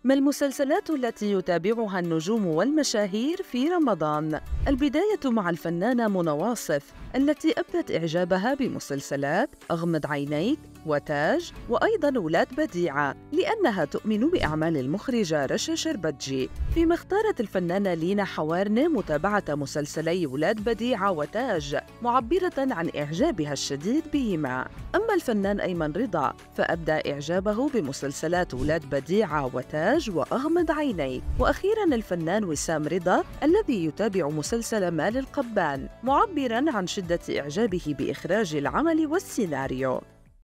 ما المسلسلات التي يتابعها النجوم والمشاهير في رمضان؟ البداية مع الفنانة منى واصف التي أبدت إعجابها بمسلسلات أغمض عينيك وتاج وأيضاً ولاد بديعة لأنها تؤمن بأعمال المخرجة رشا شربتجي، فيما اختارت الفنانة لينا حوارنة متابعة مسلسلي ولاد بديعة وتاج معبرة عن إعجابها الشديد بهما. أما الفنان أيمن رضا فأبدى إعجابه بمسلسلات ولاد بديعة وتاج وأغمض عينيك. وأخيراً الفنان وسام رضا الذي يتابع مسلسل مال القبان معبراً عن شدة إعجابه بإخراج العمل والسيناريو.